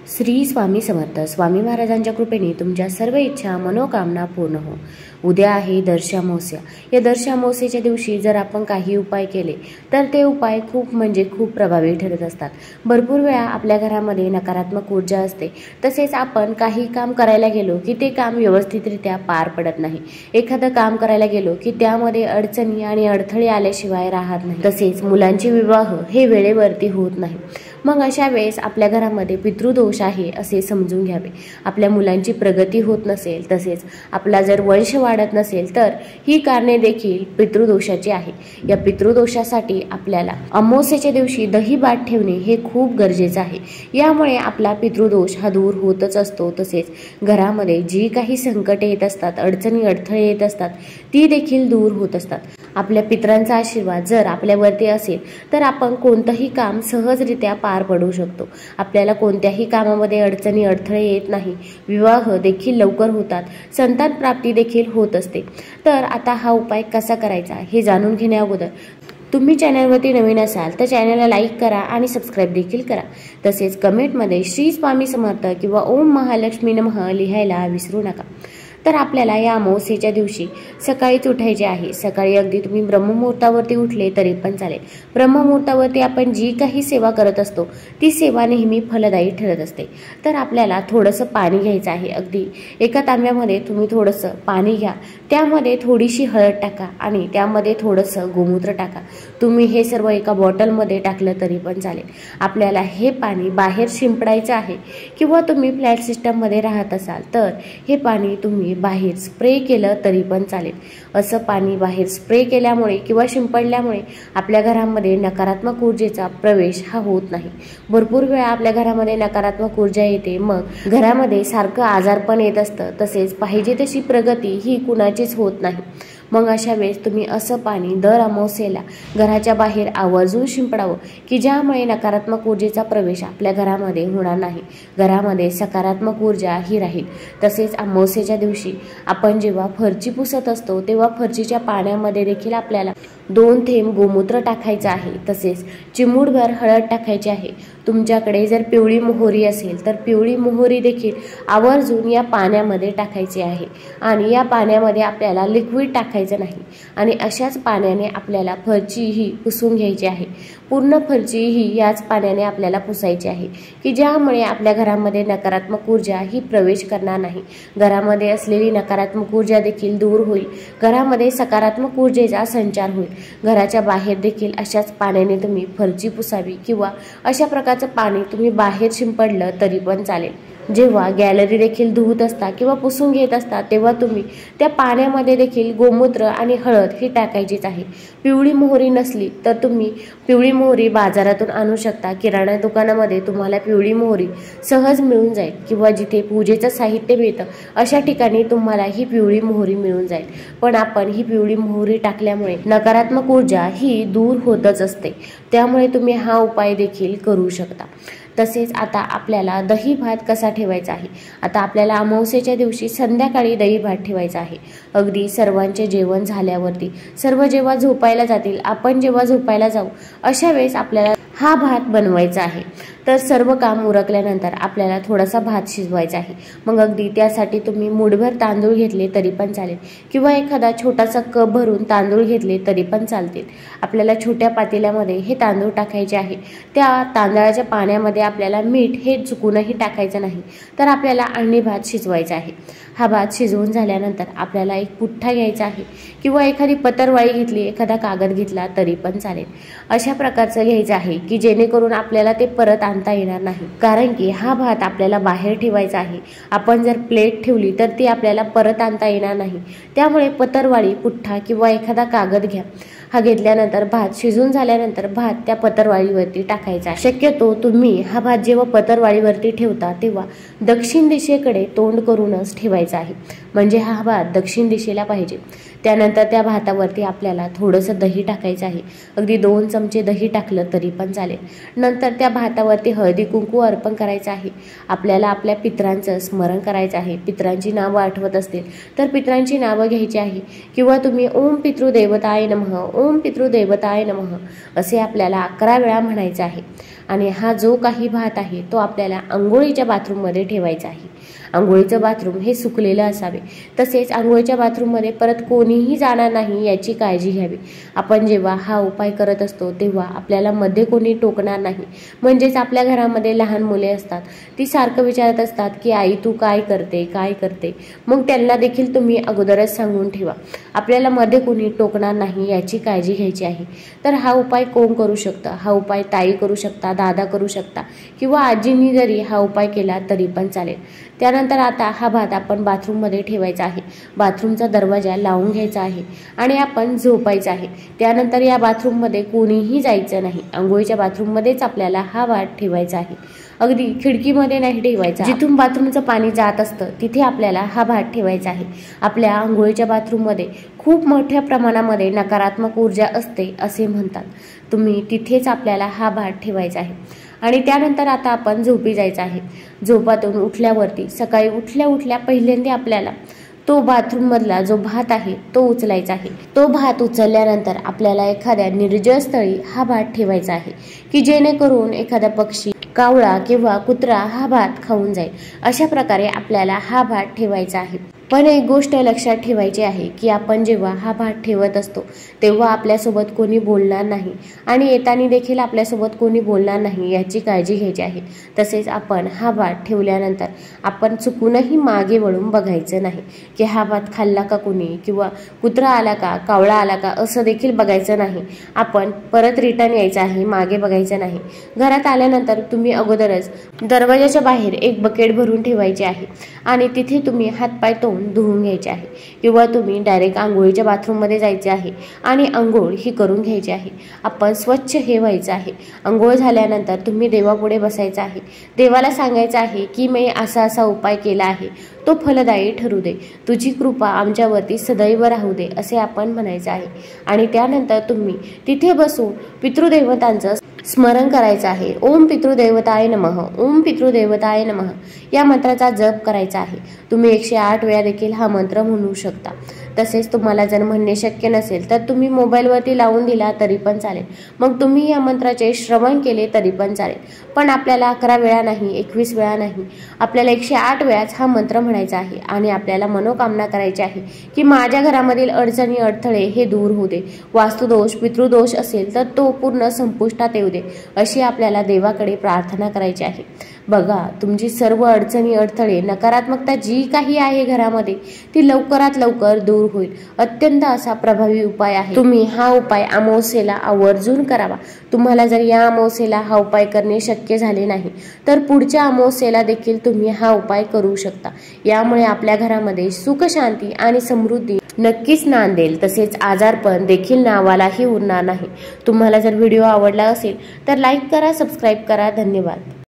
श्री स्वामी समर्थ. स्वामी महाराजांच्या कृपेने तुमच्या सर्व इच्छा मनोकामना पूर्ण हो. उद्या आहे दर्शामावस्या. या दर्शामावस्येच्या दिवशी जर आपण काही उपाय केले तर ते उपाय खूप प्रभावी ठरत असतात. भरपूर वेळा आपल्या घरामध्ये नकारात्मक ऊर्जा असते. तसेच आपण काही काम करायला गेलो की ते काम व्यवस्थितरित्या पार पडत नाही. एखादं काम करायला गेलो की त्यामध्ये अडचणी आणि अडथळे आल्याशिवाय राहत नाही. तसेच मुलांचे विवाह हे वेळेवरती होत नाही. मग अशा वेळेस आपल्या घरामध्ये पितृदोष आहे असे समजून घ्यावे. आपल्या मुलांची प्रगती होत नसेल, तसेच आपला जर वंश वाढत नसेल तर ही कारणे देखील पितृदोषाची आहे. या पितृदोषासाठी आपल्याला अमावस्येच्या दिवशी दही भात ठेवणे हे खूप गरजेचं आहे. यामुळे आपला पितृदोष हा दूर होतच असतो. तसेच घरामध्ये जी काही संकटे येत असतात, अडचणी अडथळे येत असतात, ती देखील दूर होत असतात. आपल्या पितरांचा आशीर्वाद जर आपल्यावरती असेल तर आपण कोणतंही काम सहजरित्या पार पडू शकतो. आपल्याला कोणत्याही कामामध्ये अडचणी अडथळे येत नाही. विवाह देखील लवकर होतात. संतान प्राप्ती देखील होत असते. तर आता हा उपाय कसा करायचा हे जाणून घेण्या अगोदर तुम्ही चॅनलवरती नवीन असाल तर चॅनलला लाईक करा आणि सबस्क्राईब देखील करा. तसेच कमेंटमध्ये श्री स्वामी समर्थ किंवा ओम महालक्ष्मी नमः लिहायला विसरू नका. तर आपल्याला या अमावस्येच्या दिवशी सकाळीच उठायचे आहे. सकाळी अगदी तुम्ही ब्रह्ममुहूर्तावरती उठले तरी पण चालेल. ब्रह्ममुहूर्तावरती आपण जी काही सेवा करत असतो ती सेवा नेहमी फलदायी ठरत असते. तर आपल्याला थोडंसं पाणी घ्यायचं आहे. अगदी एका तांब्यामध्ये तुम्ही थोडंसं पाणी घ्या. त्यामध्ये थोडीशी हळद टाका आणि त्यामध्ये थोडंसं गोमूत्र टाका. तुम्ही हे सर्व एका बॉटलमध्ये टाकलं तरी पण चालेल. आपल्याला हे पाणी बाहेर शिंपडायचं आहे किंवा तुम्ही फ्लॅट सिस्टममध्ये राहत असाल तर हे पाणी तुम्ही बाहेर स्प्रे केलं तरी पण चालेल. असं पाणी बाहेर स्प्रे केल्यामुळे किंवा शिंपडल्यामुळे आपल्या घरामध्ये नकारात्मक ऊर्जेचा प्रवेश हा होत नाही. भरपूर वेळा आपल्या घरामध्ये नकारात्मक ऊर्जा येते. मग घरामध्ये सारखं आजारपण येत असतं. तसेच पाहिजे तशी प्रगती ही कुणाचीच होत नाही. मग अशा वेळेस तुम्ही असं पाणी दर अमावस्येला घराच्या बाहेर आवर्जून शिंपडावं की ज्यामुळे नकारात्मक ऊर्जेचा प्रवेश आपल्या घरामध्ये होणार नाही. घरामध्ये सकारात्मक ऊर्जा ही राहील. तसेच अमावस्येच्या दिवशी आपण जेव्हा फरची पुसत असतो तेव्हा फरचीच्या पाण्यामध्ये देखील आपल्याला 2 थेंब गोमूत्र टाकायचं आहे. तसेच चिमूटभर हळद टाकायची आहे. तुमच्याकडे जर पिवळी मोहरी असेल तर पिवळी मोहरी देखील आवर्जून या पाण्यामध्ये टाकायची आहे. आणि या पाण्यामध्ये आपल्याला लिक्विड टाकायचं नाही. आणि अशाच पाण्याने आपल्याला फरची ही पुसून घ्यायची आहे. पूर्ण फरची ही याच पाण्याने आपल्याला पुसायची आहे की ज्यामुळे आपल्या घरामध्ये नकारात्मक ऊर्जा ही प्रवेश करणार नाही. घरामध्ये असलेली नकारात्मक ऊर्जा देखील दूर होईल. घरामध्ये सकारात्मक ऊर्जेचा संचार होईल. घराच्या बाहेर देखील अशाच पाण्याने तुम्ही फरची पुसावी किंवा अशा प्रकारचं पाणी तुम्ही बाहेर शिंपडलं तरी पण चालेल. जेव्हा गॅलरी देखील धुवत असता किंवा पुसून घेत असता तेव्हा तुम्ही त्या पाण्यामध्ये देखील गोमूत्र आणि हळद ही टाकायचीच आहे. पिवळी मोहरी नसली तर तुम्ही पिवळी मोहरी बाजारातून आणू शकता. किराणा दुकानामध्ये तुम्हाला पिवळी मोहरी सहज मिळून जाईल किंवा जिथे पूजेचं साहित्य मिळतं अशा ठिकाणी तुम्हाला ही पिवळी मोहरी मिळून जाईल. पण आपण ही पिवळी मोहरी टाकल्यामुळे नकारात्मक ऊर्जा ही दूर होतच असते. त्यामुळे तुम्ही हा उपाय देखील करू शकता. तसेच आता आपल्याला दही भात कसा ठेवायचा आहे. आता आपल्याला अमावस्येच्या दिवशी संध्याकाळी दही भात ठेवायचा आहे. अगदी सर्वांचे जेवण झाल्यावरती सर्व जेव्हा झोपायला जातील, आपण जेव्हा झोपायला जाऊ अशा वेळेस आपल्याला हा भात बनवायचा आहे. तर सर्व काम उरकल्यानंतर आपल्याला थोडासा भात शिजवायचा आहे. मग अगदी त्यासाठी तुम्ही मूठभर तांदूळ घेतले तरी पण चालेल किंवा एखादा छोटासा कप भरून तांदूळ घेतले तरी पण चालतील. आपल्याला छोट्या पातेल्यामध्ये हे तांदूळ टाकायचे आहे. त्या तांदळाच्या पाण्यामध्ये आपल्याला मीठ हे चुकूनही टाकायचं नाही. तर आपल्याला अळणी भात शिजवायचा आहे. हा भात शिजवून झाल्यानंतर आपल्याला एक पुठ्ठा घ्यायचा आहे किंवा एखादी पत्रवाळी घेतली, एखादा कागद घेतला तरी पण चालेल. अशा प्रकारचं घ्यायचं आहे की जेणेकरून आपल्याला ते परत आणता येणार नाही. कारण की हा भात आपल्याला बाहेर ठेवायचा आहे. आपण जर प्लेट ठेवली तर ती आपल्याला परत आणता येणार नाही. त्यामुळे पत्रवाळी, पुठ्ठा किंवा एखादा कागद घ्या. हा घेतल्यानंतर भात शिजून झाल्यानंतर भात त्या पत्रवाळीवरती टाकायचा. शक्यतो तुम्ही हा भात जेव्हा पत्रवाळीवरती ठेवता तेव्हा दक्षिण दिशेकडे तोंड करूनच ठेवायचा आहे. म्हणजे हा भात दक्षिण दिशेला पाहिजे. त्यानंतर त्या भातावरती आपल्याला थोडंसं दही टाकायचं आहे. अगदी 2 चमचे दही टाकलं तरी पण चालेल. नंतर त्या भातावरती हळदी कुंकू अर्पण करायचं आहे. आपल्याला आपल्या पितरांचं स्मरण करायचं आहे. पितरांची नावं आठवत असतील तर पितरांची नावं घ्यायची आहे किंवा तुम्ही ओम पितृदेवताय नमः, ओम पितृदेवताय नमः असे आपल्याला 11 वेळा म्हणायचं आहे. आणि हा जो काही भात आहे तो आपल्याला अंघोळीच्या बाथरूममध्ये ठेवायचा आहे। अंघोळीचं बाथरूम हे सुकलेलं असावे, तसेच अंघोळीच्या बाथरूममध्ये परत कोणीही जाणार नाही याची काळजी घ्यावी। आपण जेव्हा हा उपाय करत असतो तेव्हा आपल्याला मध्ये कोणी टोकणार नाही। म्हणजेच आपल्या घरामध्ये लहान मुले असतात, ती सारखं विचारत असतात की आई तू काय करते काय करते, मग त्यांना देखील तुम्ही अगोदरच सांगून ठेवा, आपल्याला मध्ये कोणी टोकणार नाही याची काळजी घ्यायची आहे। तर हा उपाय कोण करू शकतं? हा उपाय ताई करू शकता, दादा करू शकता किंवा आजींनी जरी हा उपाय केला तरी पण चालेल। त्यानंतर आता हा भात आपण बाथरूममध्ये ठेवायचा आहे। बाथरूमचा दरवाजा लावून घ्यायचा आहे आणि आपण झोपायचं आहे। त्यानंतर या बाथरूममध्ये कोणीही जायचं नाही। अंघोळीच्या बाथरूममध्येच आपल्याला हा भात ठेवायचा आहे, अगदी खिडकीमध्ये नाही ठेवायचा। जिथून बाथरूमचं पाणी जात असतं तिथे आपल्याला हा भात ठेवायचा आहे। आपल्या अंघोळीच्या बाथरूममध्ये खूप मोठ्या प्रमाणामध्ये नकारात्मक ऊर्जा असते असे म्हणतात, तुम्ही तिथेच आपल्याला हा भात ठेवायचा आहे। आणि त्यानंतर आता आपण झोपी जायचं आहे। झोपातून उठल्यावरती सकाळी उठल्या पहिल्यांदा आपल्याला तो बाथरूम मधला जो भात आहे तो उचलायचा आहे। तो भात उचलल्यानंतर आपल्याला एखाद्या निर्जळ स्थळी हा भात ठेवायचा आहे की जेणेकरून एखादा पक्षी, कावळा किंवा कुत्रा हा भात खाऊन जाईल। अशा प्रकारे आपल्याला हा भात ठेवायचा आहे। पण एक गोष्ट लक्षात ठेवायची आहे की आपण जेव्हा हा भात ठेवत असतो तेव्हा आपल्यासोबत कोणी बोलणार नाही आणि येताना देखील आपल्यासोबत कोणी बोलणार नाही याची काळजी घ्यायची आहे। तसेच आपण हा भात ठेवल्यानंतर आपण चुकूनही मागे वळून बघायचं नाही की हा भात खाल्ला का कोणी किंवा कुत्रा आला का, कावळा आला का असं देखील बघायचं नाही। आपण परत रिटर्न यायचं आहे, मागे बघायचं नाही। घरात आल्यानंतर तुम्ही अगोदरच दरवाजाच्या बाहेर एक बकेट भरून ठेवायचे आहे आणि तिथे तुम्ही हातपाय धुवून घ्यायचे आहे किंवा तुम्ही डायरेक्ट आंघोळीच्या बाथरूममध्ये जायचे आहे आणि आंघोळ ही करून घ्यायची आहे। आपण स्वच्छ हे व्हायचं आहे। आंघोळ झाल्यानंतर तुम्ही देवापुढे बसायचं आहे, देवाला सांगायचं आहे की मी असा असा उपाय केला आहे, तो फलदायी ठरू दे, तुझी कृपा आमच्यावरती सदैव राहू दे असे आपण म्हणायचं आहे। आणि त्यानंतर तुम्ही तिथे बसून पितृदेवतांचं स्मरण करायचं आहे। ओम पितृदेवताय नमः, ओम पितृदेवताय नमः या मंत्राचा जप करायचा आहे। तुम्ही 108 वेळा देखील हा मंत्र म्हणू शकता। तसेच तुम्हाला जर म्हणणे शक्य नसेल तर तुम्ही मोबाईलवरती लावून दिला तरी पण चालेल, मग तुम्ही या मंत्राचे श्रवण केले तरी पण चालेल। पण आपल्याला 11 वेळा नाही, 21 वेळा नाही, आपल्याला 108 वेळाच हा मंत्र म्हणायचा आहे आणि आपल्याला मनोकामना करायची आहे की माझ्या घरामधील अडचणी अडथळे हे दूर होऊ दे, वास्तुदोष पितृदोष असेल तर तो पूर्ण संपुष्टात येऊ दे अशी आपल्याला देवाकडे प्रार्थना करायची आहे। बघा, तुमची सर्व अडचणी अडथळे नकारात्मकता जी काही आहे घरामध्ये ती लवकरात लवकर दूर होईल। अत्यंत असा प्रभावी उपाय आहे। तुम्ही हा उपाय अमावस्येला आवर्जून करावा। तुम्हाला जर या अमावस्येला हा उपाय करणे शक्य झाले नाही तर पुढच्या अमावस्येला देखील तुम्ही हा उपाय करू शकता। यामुळे आपल्या घरामध्ये सुख शांती आणि समृद्धी नक्कीच नांदेल, तसेच आजारपण देखील नावालाही उरणार नाही। तुम्हाला जर व्हिडिओ आवडला असेल तर लाईक करा, सबस्क्राईब करा। धन्यवाद।